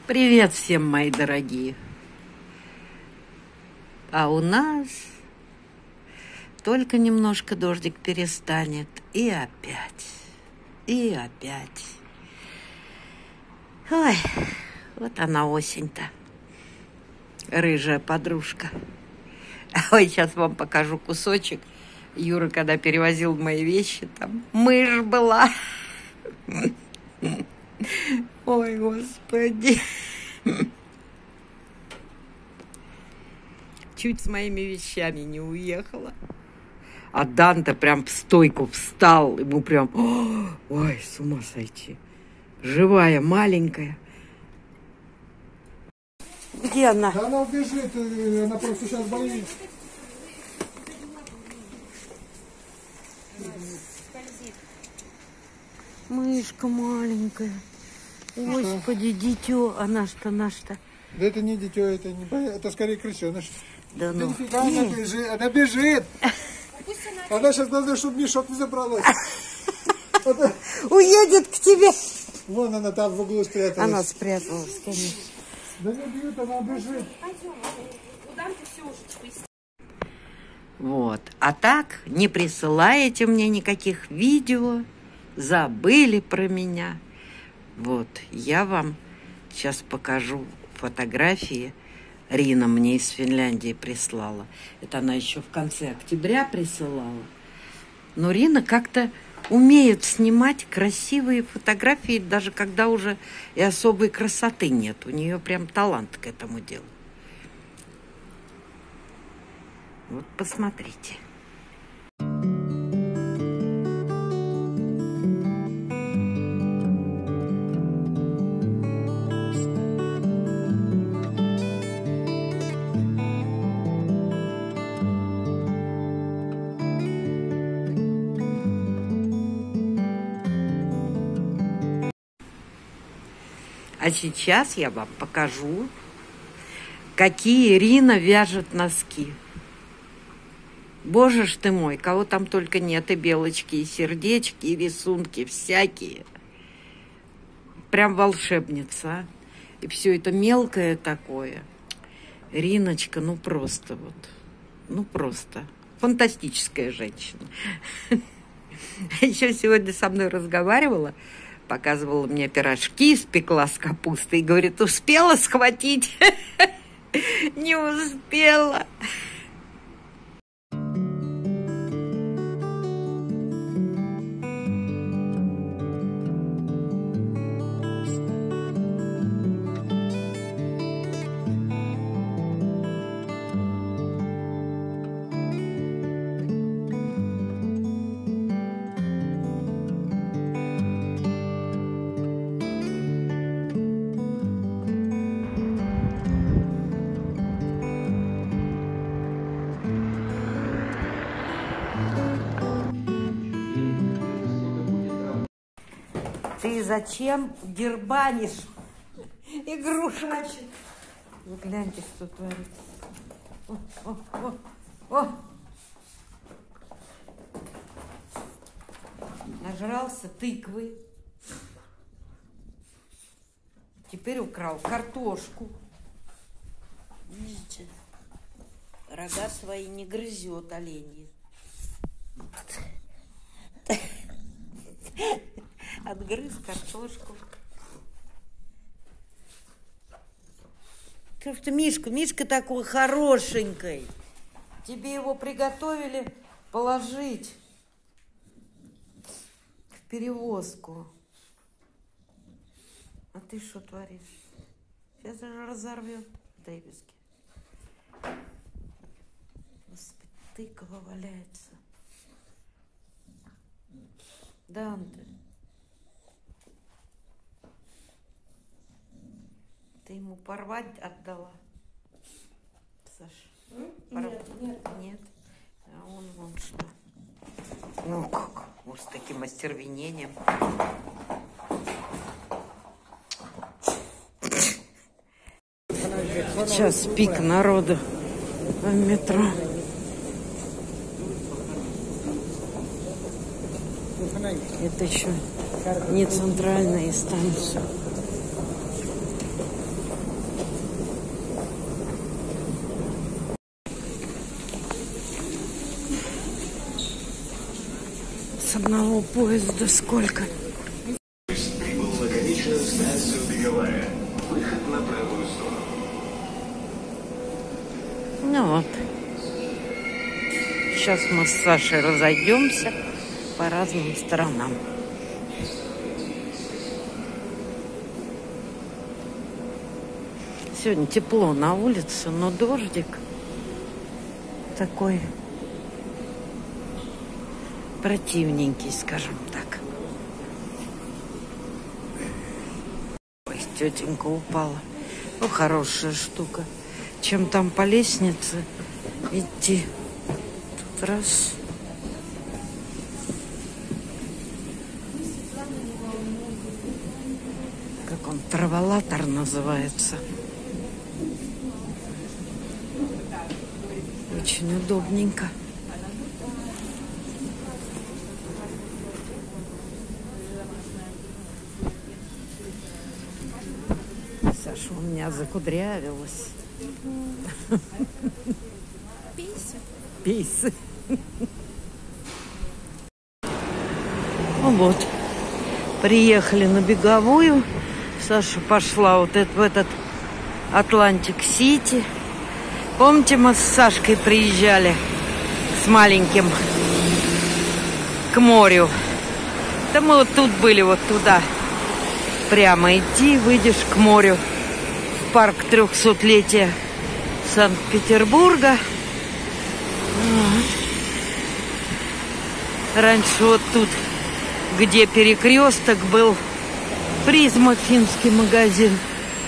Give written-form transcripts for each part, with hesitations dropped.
Привет всем, мои дорогие. А у нас только немножко дождик перестанет. И опять. Ой, вот она осень-то. Рыжая подружка. Ой, сейчас вам покажу кусочек. Юра, когда перевозил мои вещи, там мышь была. Ой, Господи. Чуть с моими вещами не уехала. А Данте прям в стойку встал. Ему прям... Ой, с ума сойти. Живая, маленькая. Где она? Да она убежит, она просто сейчас боится. Мышка маленькая. Господи, дитё. Она-то. Да это не дитё, это скорее крысёныш. Да ну. Нифига, она бежит. Она сейчас должна, чтобы мешок не забралась. Уедет к тебе. Вон она там в углу спряталась. Она спряталась, конечно. Да не бьют, она бежит. Вот. А так, не присылаете мне никаких видео, забыли про меня. Вот, я вам сейчас покажу фотографии. Рина мне из Финляндии прислала. Это она еще в конце октября присылала. Но Рина как-то умеет снимать красивые фотографии, даже когда уже и особой красоты нет. У нее прям талант к этому делу. Вот посмотрите. А сейчас я вам покажу, какие Рина вяжет носки. Боже ж ты мой, кого там только нет, и белочки, и сердечки, и рисунки всякие. Прям волшебница, а? И все это мелкое такое. Риночка, ну просто фантастическая женщина. Еще сегодня со мной разговаривала, показывала мне пирожки, испекла с капустой и говорит, успела схватить? Не успела. Ты зачем дербанишь игрушку? Вы гляньте, что творится. О! Нажрался тыквы. Теперь украл картошку. Видите? Рога свои не грызет оленьи. Отгрыз картошку. Что ж ты, Мишка такой хорошенький. Тебе его приготовили положить в перевозку. А ты что творишь? Сейчас же разорвет дребезги. Господи, тыква валяется. Данте. Ты ему порвать отдала, Саша? Нет. А он вон что. Ну как? Вот с таким остервенением. Сейчас пик народу в метро. Это еще не центральная станция. одного поезда сколько? Прибыл на конечную станцию Беговая. Выход на правую сторону. Ну вот. Сейчас мы с Сашей разойдемся по разным сторонам. Сегодня тепло на улице, но дождик такой противненький, скажем так. Ой, тетенька упала. Ну, хорошая штука. Чем там по лестнице идти. Тут раз. Как он, траволатор называется. Очень удобненько. Саша у меня закудрявилась. Пейсы. Пейсы. Ну вот, приехали на Беговую. Саша пошла вот в этот Атлантик-Сити. Помните, мы с Сашкой приезжали с маленьким к морю? Да мы вот тут были, вот туда. Прямо идти, выйдешь к морю. В парк 300-летия Санкт-Петербурга. Вот. Раньше вот тут, где перекресток был, Призма, финский магазин.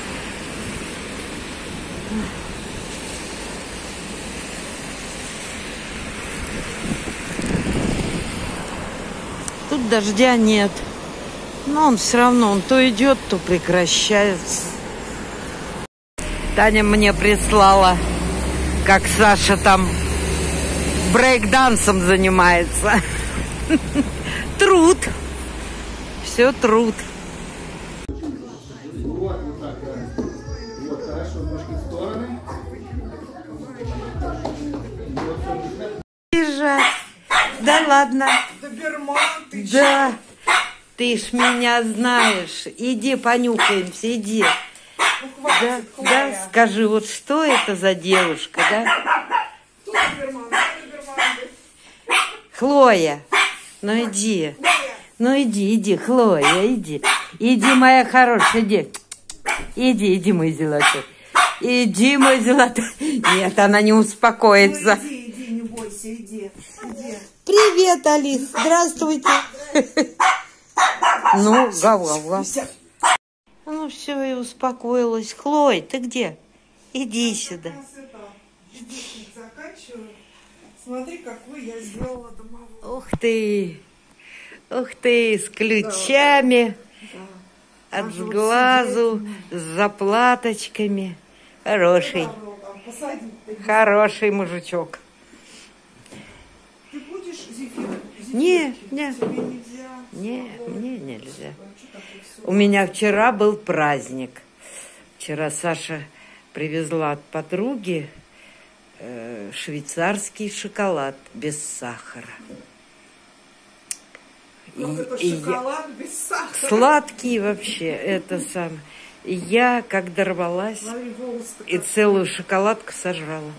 Тут дождя нет. Но он все равно, он то идет, то прекращается. Таня мне прислала, как Саша там брейк-дансом занимается. Труд. Все труд. Вот так, да. Вот, хорошо, ножки в стороны. Бежать. Да ладно. Доберман, ты Да. Ты ж меня знаешь. Иди понюхаемся, иди. Да, да, скажи, вот что это за девушка, да? Тут доберман, Хлоя, ну иди. Ну иди, Хлоя, иди. Иди, моя хорошая, иди. Иди, мой золотой. Иди, мой золотой. Нет, она не успокоится. Иди, не бойся, иди. Привет, Алис, здравствуйте. Ну, гав-гав-гав. Ну все, и успокоилась. Хлой, ты где? Иди сюда. Заканчиваю. Смотри, какую я сделала домовую. Ух ты, с ключами, Да. от сглазу, с заплаточками. Хороший, хороший мужичок. Ты будешь зефир? Не. Тебе нельзя. Не, мне нельзя. У меня вчера был праздник. Вчера Саша привезла от подруги швейцарский шоколад без сахара. Вот это шоколад без сахара. Сладкий вообще, это самое. И я, как дорвалась, Смотри, волос и целую шоколадку сожрала.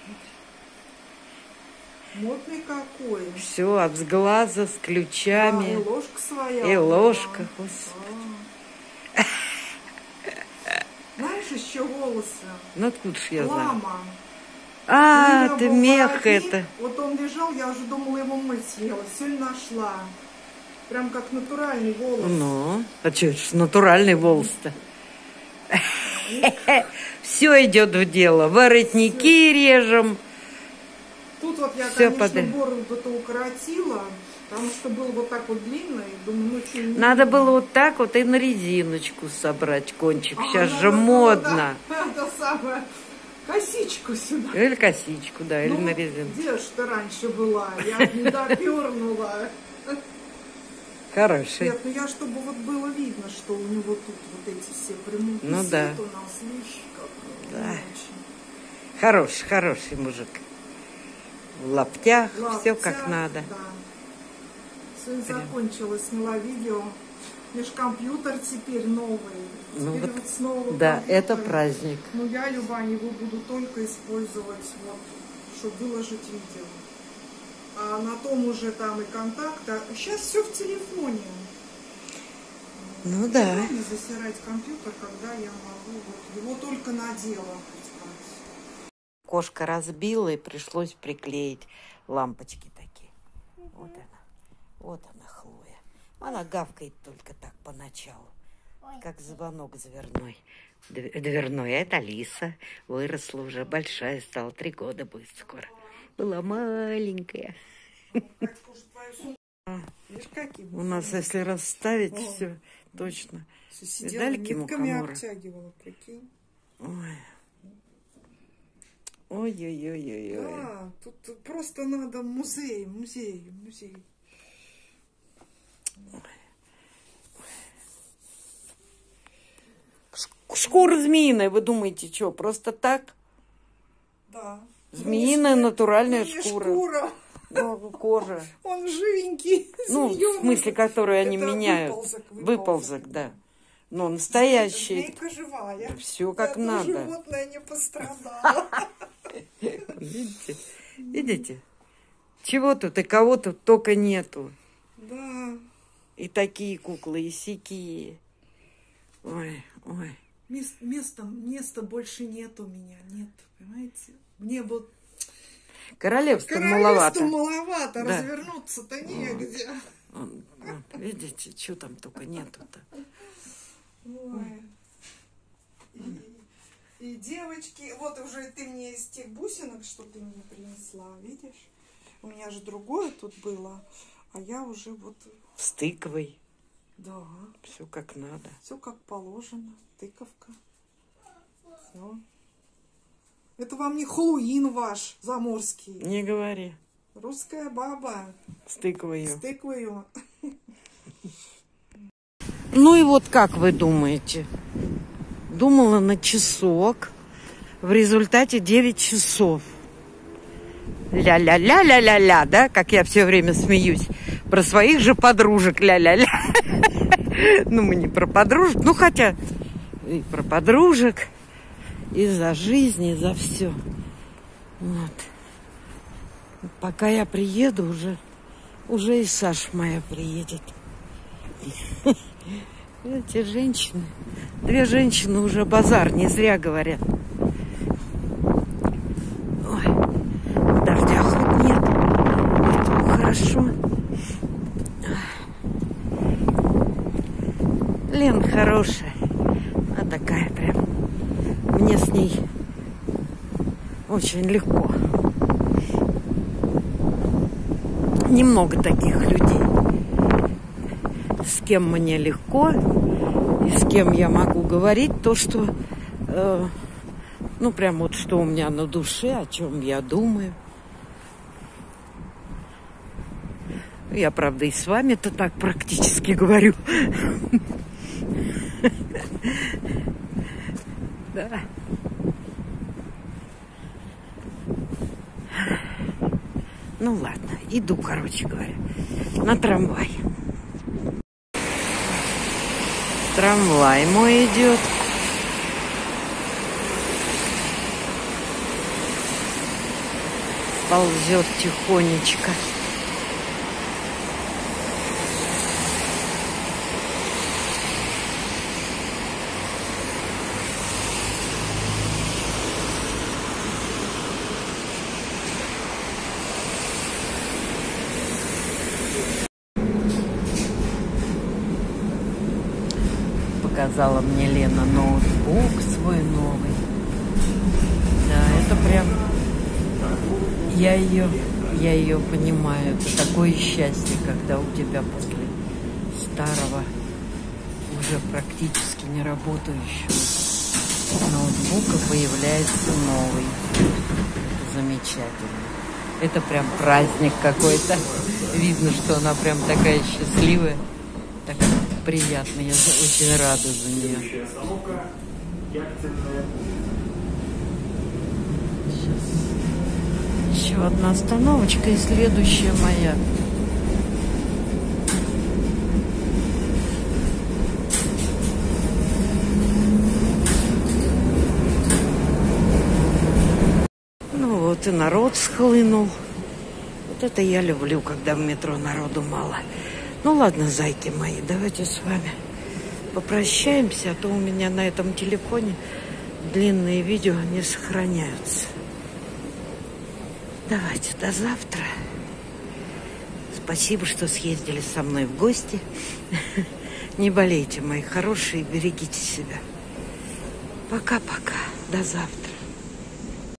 Модный какой. Все, от сглаза, с И ключами. ложка своя. И ложка, Да. господи. Знаешь, еще волосы? Ну, откуда ж я знаю? Лама. У А, меня ты был мех воротник, это. Вот он лежал, я уже думала его мыть съела. Сегодня нашла. Прям как натуральный волос. Ну, а что ж, натуральный волос-то. Все идет в дело. Воротники режем. Тут вот я, Всё конечно, подряд. бороду-то укоротила, потому что был вот так вот длинный. Думаю, ну что, не Надо видно. было вот так вот и на резиночку собрать кончик. Сейчас надо же было, модно. да, это самое, косичку сюда. Или косичку, да, или Ну, на резинку. где ж ты раньше была? Я не допернула. Хороший. Нет, ну я, чтобы вот было видно, что у него тут вот эти все прямые Ну да. у нас, видишь, как Да. не очень. Хороший мужик. В лаптях, все Лаптя, как надо. Да. Сегодня закончила, сняла видео. Лишь компьютер теперь новый. Ну Теперь вот, вот снова да, компьютер. это праздник. Но я, Люба, его буду только использовать, вот, чтобы выложить видео. А на том уже там и контакты. Сейчас все в телефоне. Ну да. Не засирать компьютер, когда я могу. Вот, его только надела. Кошка разбила, и пришлось приклеить лампочки такие. Вот она. Вот она, Хлоя. Она гавкает только так поначалу. Как звонок дверной. А это Алиса. Выросла уже, большая стала. 3 года будет скоро. Была маленькая. У нас, если расставить, все точно. Сидела, Видали нитками кимухамора? обтягивала, прикинь. Ой. Ой-ой-ой-ой-ой. Да, тут просто надо музей. Шкура змеиная, вы думаете, что, просто так? Да. Змеиная натуральная Не шкура. Ну, кожа. Он живенький. Ну, в смысле, которую они Это меняют. Выползок, да. Но настоящий. Змейка живая. Все как Это надо. животное не пострадало. Видите? Чего тут и кого тут только нету. Да. И такие куклы, и сякие. Ой. Места больше нет у меня. Нет, понимаете? Мне бы Королевство маловато. маловато. Да. Развернуться-то негде. Вот, видите, что там только нету-то. Ой. И девочки, вот уже ты мне из тех бусинок, что ты мне принесла, видишь? У меня же другое тут было, а я уже вот... С тыквой. Да. Все как надо. Все как положено. Тыковка. Все. Это вам не Хэллоуин ваш заморский. Не говори. Русская баба. С тыквою. С тыквою. Ну и вот как вы думаете? Думала на часок. В результате 9 часов. Ля-ля-ля-ля-ля-ля, да? Как я все время смеюсь. Про своих же подружек ля-ля-ля. Ну, мы не про подружек. Ну, хотя и про подружек. И за жизнь, и за все. Вот. Пока я приеду, уже и Саша моя приедет. Эти женщины, 2 женщины уже базар, не зря говорят. Ой, дождя хоть нет, это хорошо. Лен хорошая, а такая прям, мне с ней очень легко. Немного таких людей, с кем мне легко, и с кем я могу говорить то, что, ну, прям вот что у меня на душе, о чем я думаю. Я, правда, и с вами-то так практически говорю. Да. Ну, ладно, иду, короче говоря, на трамвай. Трамвай мой идет. Ползет тихонечко. Показала мне Лена ноутбук свой новый. Да, это прям... Я ее понимаю. Это такое счастье, когда у тебя после старого, уже практически не работающего ноутбука появляется новый. Это замечательно. Это прям праздник какой-то. Видно, что она прям такая счастливая. Так приятно. Я очень рада за нее. Сейчас. Еще одна остановочка и следующая моя. и народ схлынул. Вот это я люблю, когда в метро народу мало. Ну ладно, зайки мои, давайте с вами попрощаемся, а то у меня на этом телефоне длинные видео не сохраняются. Давайте, до завтра. Спасибо, что съездили со мной в гости. Не болейте, мои хорошие, берегите себя. Пока-пока. До завтра.